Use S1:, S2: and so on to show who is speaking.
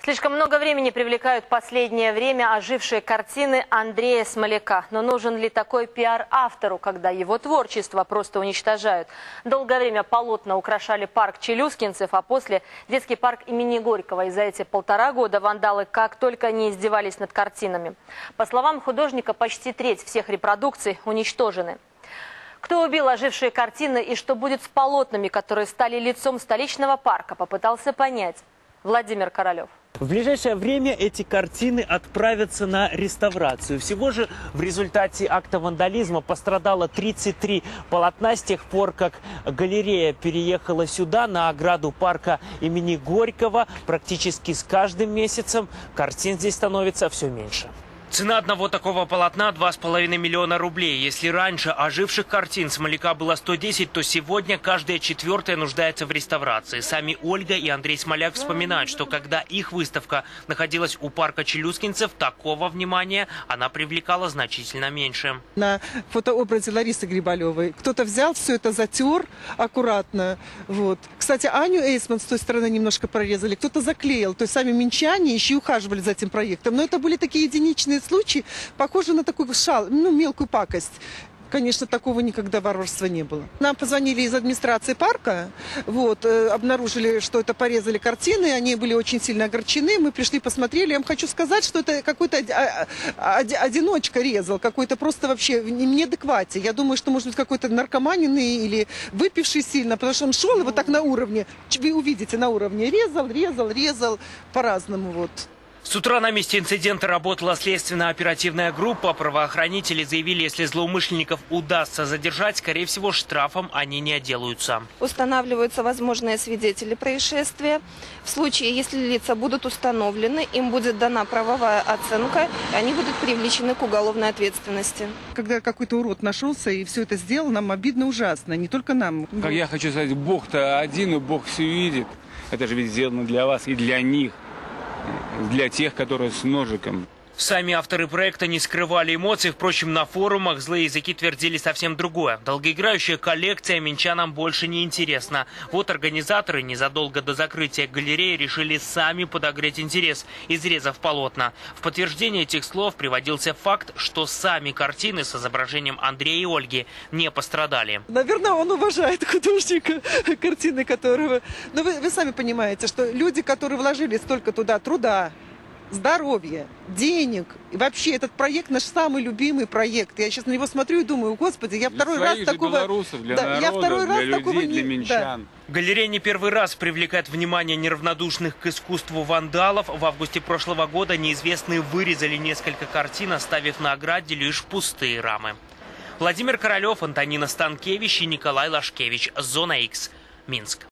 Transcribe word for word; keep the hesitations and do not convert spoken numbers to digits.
S1: Слишком много времени привлекают в последнее время ожившие картины Андрея Смоляка. Но нужен ли такой пиар автору, когда его творчество просто уничтожают? Долгое время полотна украшали парк Челюскинцев, а после детский парк имени Горького. И за эти полтора года вандалы как только не издевались над картинами. По словам художника, почти треть всех репродукций уничтожены. Кто убил ожившие картины и что будет с полотнами, которые стали лицом столичного парка, попытался понять Владимир Королев.
S2: В ближайшее время эти картины отправятся на реставрацию. Всего же в результате акта вандализма пострадало тридцать три полотна с тех пор, как галерея переехала сюда, на ограду парка имени Горького. Практически с каждым месяцем картин здесь становится все меньше. Цена одного такого полотна – два с половиной миллиона рублей. Если раньше оживших картин Смоляка было сто десять, то сегодня каждая четвертая нуждается в реставрации. Сами Ольга и Андрей Смоляк вспоминают, что когда их выставка находилась у парка Челюскинцев, такого внимания она привлекала значительно меньше.
S3: На фотообразе Ларисы Грибалевой кто-то взял, все это затер аккуратно. Вот. Кстати, Аню Эйсман с той стороны немножко прорезали, кто-то заклеил. То есть сами минчане еще и ухаживали за этим проектом. Но это были такие единичные случаи, похожи на такую шал, ну, мелкую пакость. Конечно, такого никогда варварства не было. Нам позвонили из администрации парка, вот, э, обнаружили, что это порезали картины, они были очень сильно огорчены, мы пришли, посмотрели. Я вам хочу сказать, что это какой-то одиночка резал, какой-то просто вообще в неадеквате. Я думаю, что может быть какой-то наркоманенный или выпивший сильно, потому что он шел и вот так на уровне, вы увидите, на уровне резал, резал, резал по-разному, вот.
S2: С утра на месте инцидента работала следственно-оперативная группа. Правоохранители заявили, если злоумышленников удастся задержать, скорее всего, штрафом они не отделаются.
S4: Устанавливаются возможные свидетели происшествия. В случае, если лица будут установлены, им будет дана правовая оценка, и они будут привлечены к уголовной ответственности.
S3: Когда какой-то урод нашелся и все это сделал, нам обидно ужасно, не только нам.
S5: Как я хочу сказать, Бог-то один, и Бог все видит. Это же ведь сделано для вас и для них. Для тех, которые с ножиком.
S2: Сами авторы проекта не скрывали эмоций. Впрочем, на форумах злые языки твердили совсем другое. Долгоиграющая коллекция минчанам больше не интересна. Вот организаторы незадолго до закрытия галереи решили сами подогреть интерес, изрезав полотна. В подтверждение этих слов приводился факт, что сами картины с изображением Андрея и Ольги не пострадали.
S3: Наверное, он уважает художника, картины которого... Но вы, вы сами понимаете, что люди, которые вложили столько туда труда, здоровья, денег. И вообще этот проект наш самый любимый проект. Я сейчас на него смотрю и думаю, господи, я
S5: для
S3: второй раз такого...
S5: белорусов, для
S3: да,
S5: народа,
S3: я второй
S5: для
S3: раз
S5: людей,
S3: такого
S5: для
S3: не...
S5: минчан.
S3: Да.
S2: Галерея не первый раз привлекает внимание неравнодушных к искусству вандалов. В августе прошлого года неизвестные вырезали несколько картин, оставив на ограде лишь пустые рамы. Владимир Королев, Антонина Станкевич и Николай Лашкевич. Зона Икс. Минск.